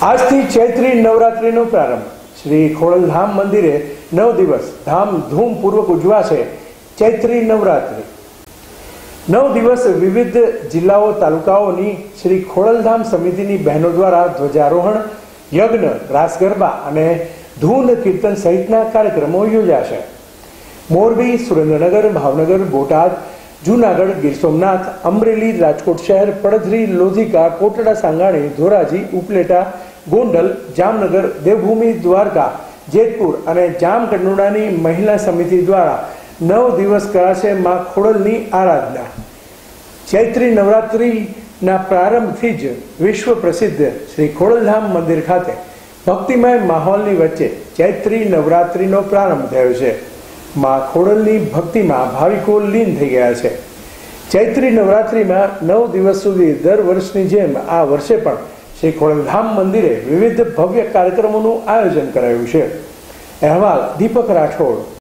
આજથી ચૈત્રી નવરાત્રિનો પ્રારંભ શ્રી ખોડલધામ મંદિરે 9 દિવસ ધામધૂમપૂર્વક ઉજવાશે ચૈત્રી નવરાત્રિ। 9 દિવસ વિવિધ જિલ્લાઓ તાલુકાઓની શ્રી ખોડલધામ સમિતિની બહેનો દ્વારા ધ્વજારોહણ, યજ્ઞ, રાસ ગરબા અને ધૂન કીર્તન સહિતના કાર્યક્રમો યોજાશે। મોરબી, સુરેન્દ્રનગર, ભાવનગર, બોટાદ, જૂનાગઢ, ગીર સોમનાથ, અમરેલી, રાજકોટ શહેર, પડધરી, લોધિકા, કોટડા સાંગાણી, ધોરાજી, ઉપલેટા, ગોંડલ, જામનગર, દેવભૂમિ, દ્વારકા, જેતપુર અને જામકંડોળાની મહિલા સમિતિ દ્વારા 9 દિવસ કરાશે મા ખોડલની આરાધના। ચૈત્રી નવરાત્રિના પ્રારંભથી જ વિશ્વ પ્રસિદ્ધ શ્રી ખોડલધામ મંદિર ખાતે ભક્તિમય માહોલની વચ્ચે ચૈત્રી નવરાત્રિનો પ્રારંભ થયો છે। મા ખોડલની ભક્તિમાં ભાવિકો લીન થઈ ગયા છે। ચૈત્રી નવરાત્રિમાં 9 દિવસ સુધી દર વર્ષની જેમ આ વર્ષે પણ શ્રી ખોડલધામ મંદિરે વિવિધ ભવ્ય કાર્યક્રમોનું આયોજન કરાયું છે। અહેવાલ દીપક રાઠોડ।